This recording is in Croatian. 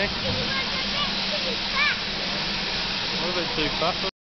eh? He was a bit too fat. A little bit too fat.